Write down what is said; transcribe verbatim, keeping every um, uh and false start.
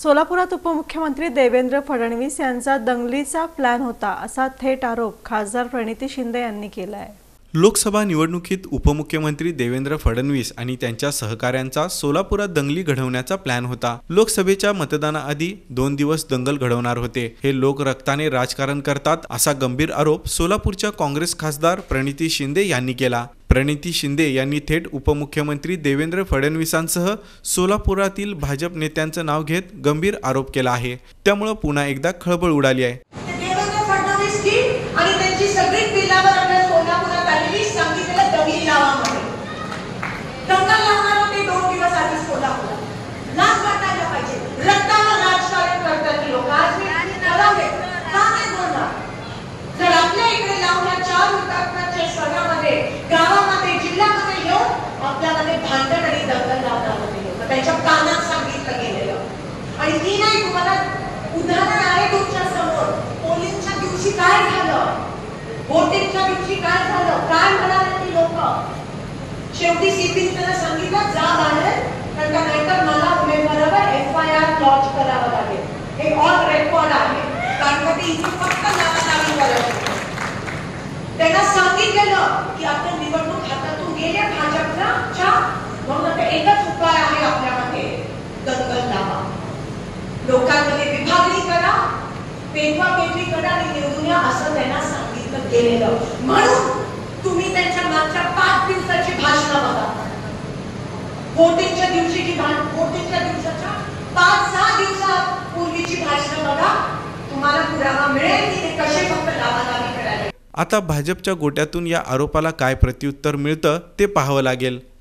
सोलापुरात उपमुख्यमंत्री देवेंद्र फडणवीस यांचा दंगलीचा प्लॅन होता असा थेट आरोप खासदार प्रणिती शिंदे यांनी केला आहे। लोकसभा निवडणुकीत उपमुख्यमंत्री देवेंद्र फडणवीस आणि त्यांच्या सहकाऱ्यांचा सोलापुरात दंगली घडवण्याचा प्लॅन होता। लोकसभेच्या मतदानाआधी दोन दिवस दंगल घडवणार होते। हे लोक रक्ताने राजकारण करतात असा गंभीर आरोप सोलापूरच्या काँग्रेस खासदार प्रणिती शिंदे यांनी केला। प्रणिती शिंदे यांनी थेट उपमुख्यमंत्री देवेंद्र फडणवीसांसह सोलापुरातील भाजप नेत्यांचं नाव घेत गंभीर आरोप केला आहे। त्यामुळे पुन्हा एकदा खळबळ उडाली आहे। देवेंद्र फडणवीस की आणि त्यांची सगळी पिल्लावर आपल्या सोलापुरात आलेली सांगितलेलं दंगली लावामध्ये दंगल लावणार होते दोन दिवस आधी सोलापुरात। लाज वाटायला पाहिजे, रक्तावर राजकारण करतात लोक। आज मी ठरवले का नाही बोलणार, जर आपल्या इकडे लावल्या चार हुतात्म्यांच्या सणामध्ये गावामध्ये जिल्ह्यामध्ये येऊन आपल्यामध्ये भांडण आणि दंगल लावणार होते लोक। त्यांच्या कानात सांगितलं गेलेलं आणि मी नाही तुम्हाला उदाहरण आहे तुमच्या समोर। पोलिंगच्या दिवशी काय झालं, वोटिंगच्या दिवशी काय झालं, काय म्हणाले ती लोक। शेवटी सीपीने त्यांना सांगितलं जा बाहेर, कारण का नाहीतर मला उमेदवारावर एफ आय आर लॉन्च करावं लागेल। हे ऑन रेकॉर्ड आहे, कारण का ते इथे फक्त नावानावी करत त्यांना सांगितलेलं की आता निवडणूक हातातून गेले भाजपच्या, म्हणून एकच उपाय आहे आपल्यामध्ये, दंगल लावा, लोकांमध्ये विभागणी करा, पेटवा पेटवी करा आणि निवडून या असं त्यांना सांगितलं गेलेलं। म्हणून तुम्ही त्यांच्या मागच्या पाच दिवसाची भाषणं बघा, वोटिंगच्या दिवशीची वोटिंगच्या दिवसाच्या पाच सहा दिवसापूर्वीची भाषणं बघा, तुम्हाला पुरावा मिळेल की ते कसे फक्त लावालावी करायला। आता भाजपच्या गोट्यातून या आरोपाला काय प्रत्युत्तर मिळतं ते पाहावं लागेल।